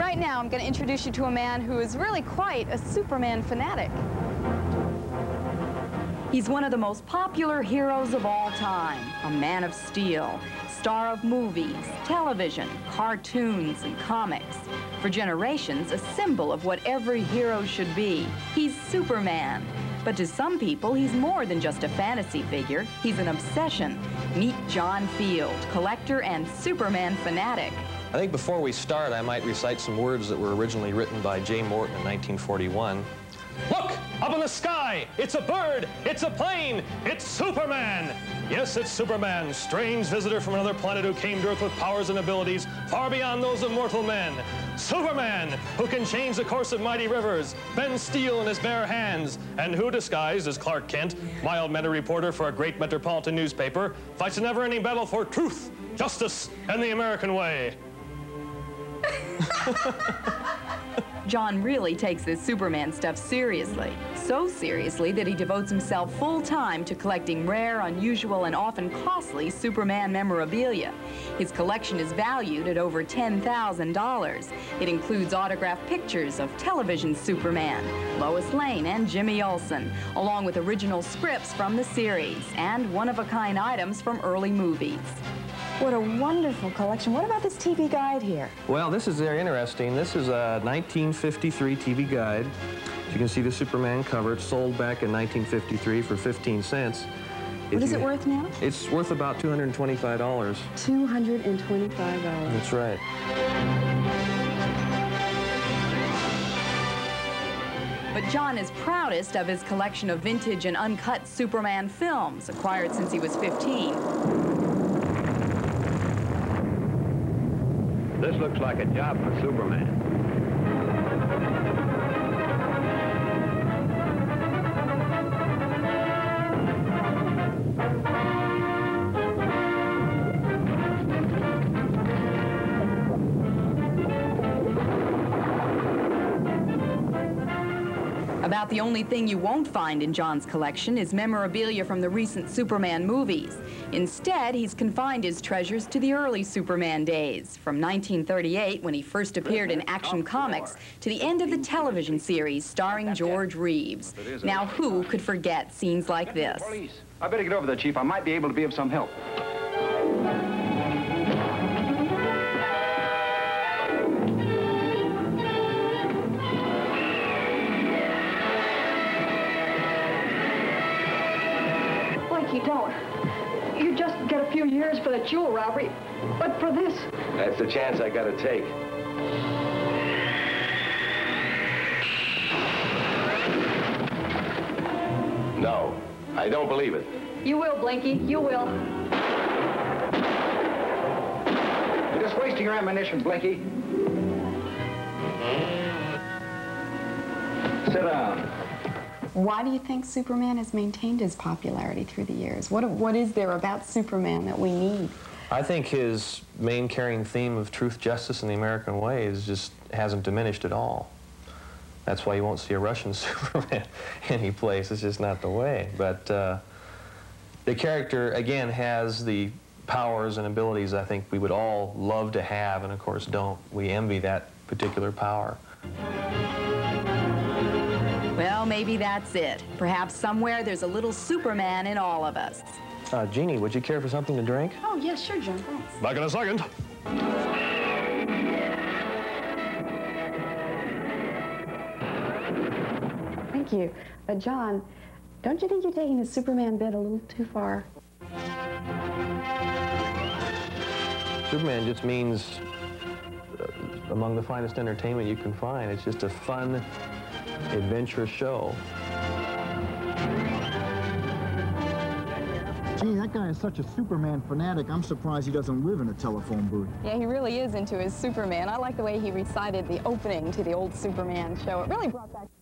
right now I'm going to introduce you to a man who is really quite a Superman fanatic. He's one of the most popular heroes of all time, a man of steel, star of movies, television, cartoons, and comics. For generations, a symbol of what every hero should be. He's Superman. But to some people, he's more than just a fantasy figure. He's an obsession. Meet John Field, collector and Superman fanatic. I think before we start, I might recite some words that were originally written by J. Morton in 1941. Look! Up in the sky! It's a bird! It's a plane! It's Superman! Yes, it's Superman, strange visitor from another planet who came to Earth with powers and abilities far beyond those of mortal men. Superman, who can change the course of mighty rivers, bend steel in his bare hands, and who, disguised as Clark Kent, mild-mannered reporter for a great metropolitan newspaper, fights a never-ending battle for truth, justice, and the American way. John really takes this Superman stuff seriously. So seriously that he devotes himself full-time to collecting rare, unusual, and often costly Superman memorabilia. His collection is valued at over $10,000. It includes autographed pictures of television Superman, Lois Lane and Jimmy Olsen, along with original scripts from the series and one-of-a-kind items from early movies. What a wonderful collection. What about this TV guide here? Well, this is very interesting. This is a 1953 TV guide. As you can see the Superman cover. It's sold back in 1953 for 15 cents. What is it worth now? It's worth about $225. $225. That's right. But John is proudest of his collection of vintage and uncut Superman films, acquired since he was 15. This looks like a job for Superman. About the only thing you won't find in John's collection is memorabilia from the recent Superman movies. Instead, he's confined his treasures to the early Superman days, from 1938, when he first appeared in Action Comics, to the end of the television series starring George Reeves. Now, who could forget scenes like this? I better get over there, Chief. I might be able to be of some help. You don't. You just get a few years for the jewel robbery, but for this... That's the chance I gotta take. No, I don't believe it. You will, Blinky. You will. You're just wasting your ammunition, Blinky. Sit down. Why do you think Superman has maintained his popularity through the years? What is there about Superman that we need? I think his main carrying theme of truth, justice, and the American way hasn't diminished at all. That's why you won't see a Russian Superman any place. It's just not the way. But the character, again, has the powers and abilities I think we would all love to have, and of course don't. We envy that particular power. Well, maybe that's it. Perhaps somewhere there's a little Superman in all of us. Jeannie, would you care for something to drink? Oh, yes, sure, John. Thanks. Back in a second. Thank you. John, don't you think you're taking the Superman bit a little too far? Superman just means among the finest entertainment you can find. It's just a fun, adventurous show. Gee, that guy is such a Superman fanatic, I'm surprised he doesn't live in a telephone booth. Yeah, he really is into his Superman. I like the way he recited the opening to the old Superman show. It really brought back...